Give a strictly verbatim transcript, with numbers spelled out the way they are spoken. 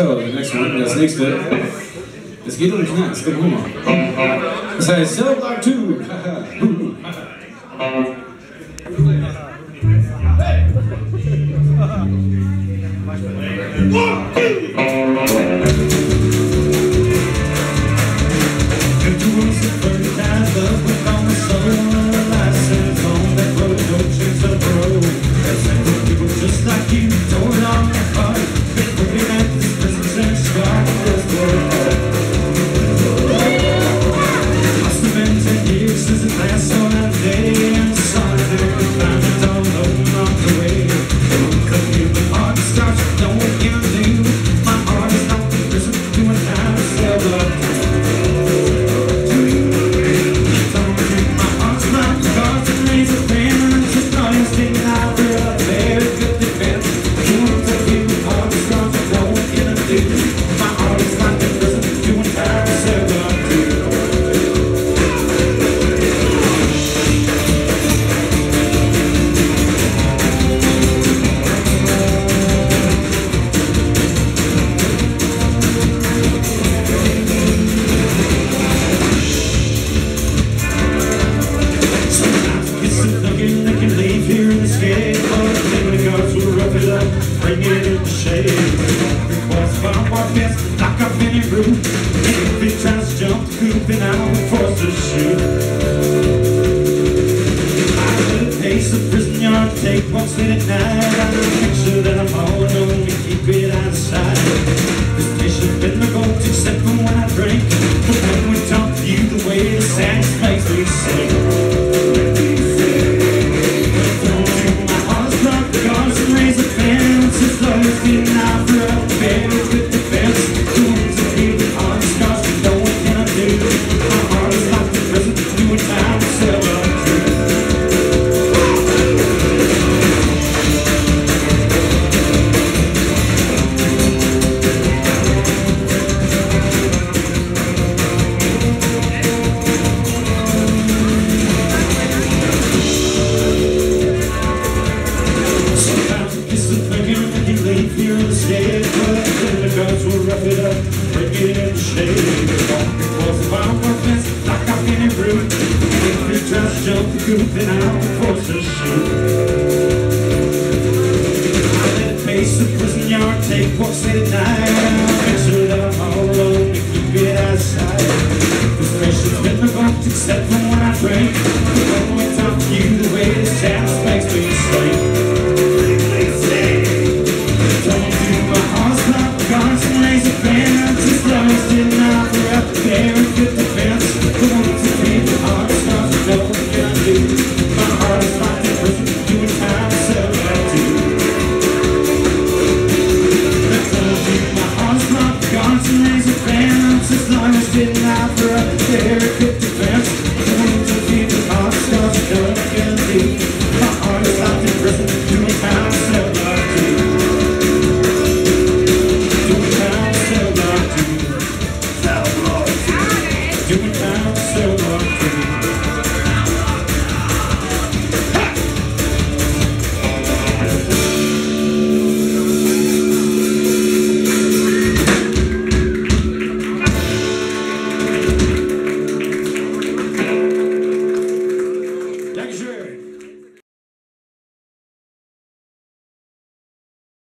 So, the next one, das nächste, es geht um den Knast, um Humor. Das heißt Cell Block two. Take one seat at night, I make sure that I'm all alone to keep it outside. This patient's been my go-to except for when I drink. But when we talk to you, the way the sound makes me sing. Don't do my heart's rock, the guards and raise the fence. It's always been out for a very good defense. The ones that feel the hard scars, we know what can I do. My heart is like the prison, doing time to sell up. Jump the coop and out force to shoot. I let it face the prison yard, take walks late at night. Make sure that I'm all alone to keep it outside. This patient's been revoked except for when I drink. But when I talk to you, the way this chance makes me sing. Don't do my heart's like the guards and razor fence. It's always sitting out there up there in good defense. The ones that keep the heart scars, no one can do.